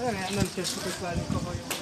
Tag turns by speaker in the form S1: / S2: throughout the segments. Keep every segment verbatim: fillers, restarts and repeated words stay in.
S1: Eh, non piaciuto qua il cavolo.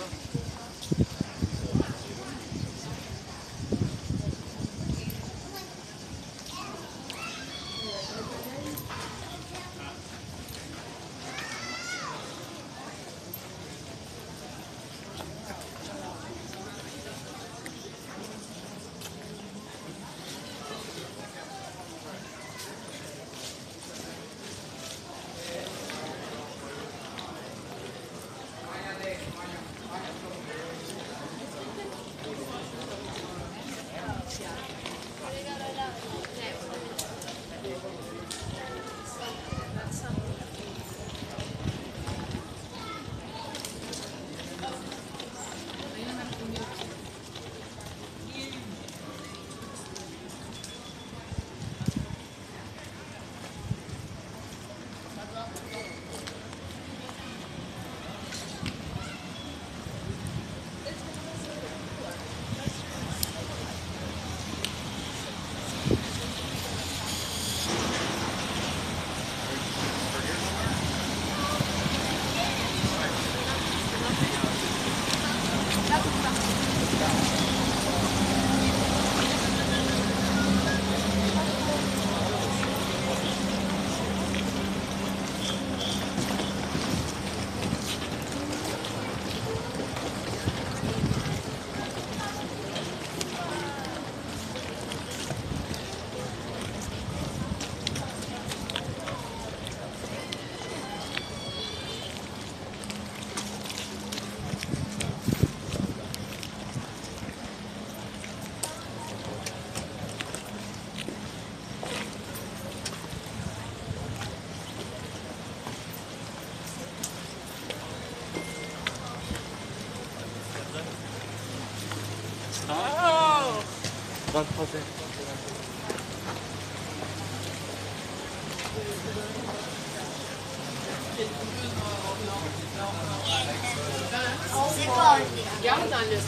S2: vingt-trois.
S3: Andiamo dalle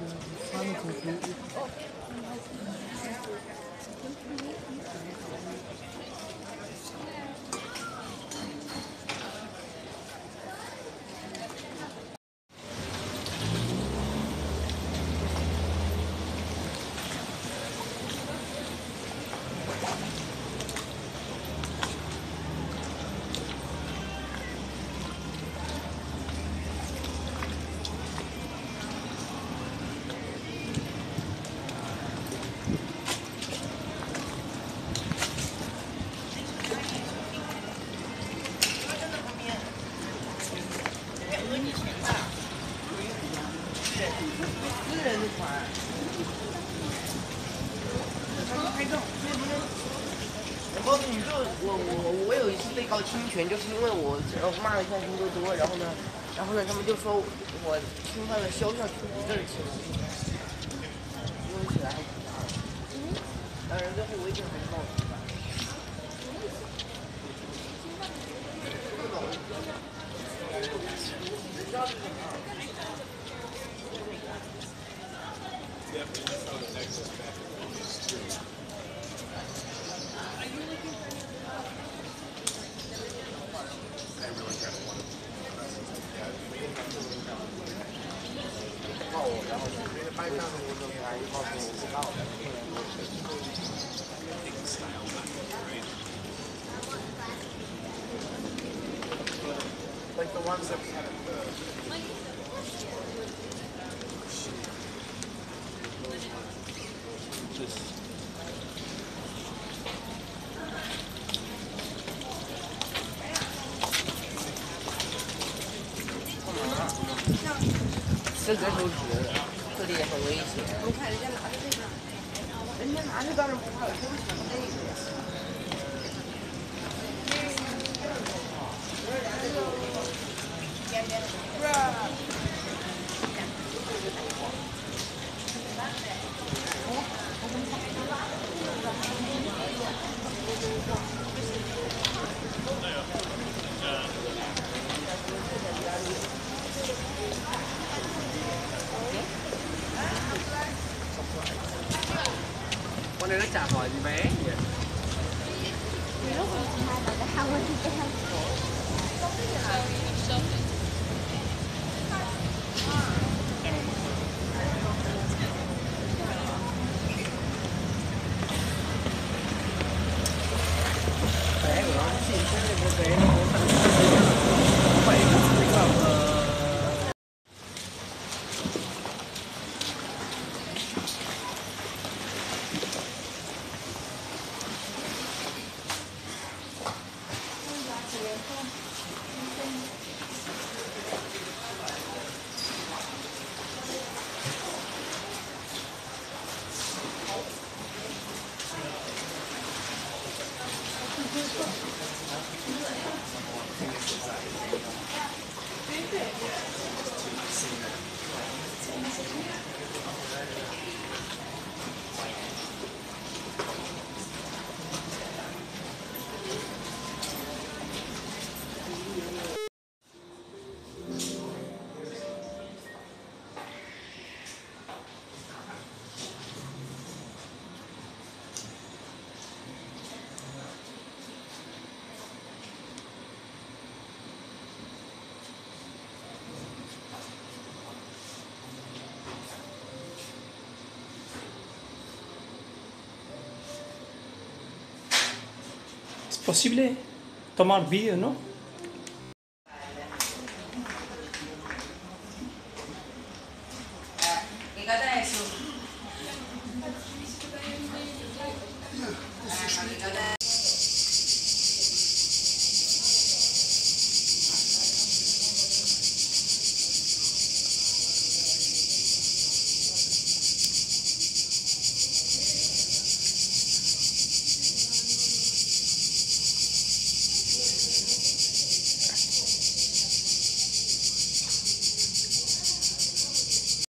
S1: 三个主题。
S2: 私人的船，拍照。我告诉你，就我我我有一次被告侵权，就是因为我呃骂了一下拼多多，然后呢，然后呢，他们就说我侵犯了肖像权，这是侵犯，用起来还挺大的。当然，最后我一定还是报警吧。告我，然后班上的那个还告诉我不告的。Like the ones that we had at the... 这个手指，这里也很危险。我看人家拿着这个，人家拿着当然不怕了，他为什么那个呀？不是。Con này nó chả hỏi gì bé nhỉ?
S3: Lúc mà hai bạn đã không thì cái không
S2: bé của nó xịn thế này, cái bé nó có tận bảy tính vào
S1: C'est possible tomar vídeo, ¿no?
S2: Eh, che adesso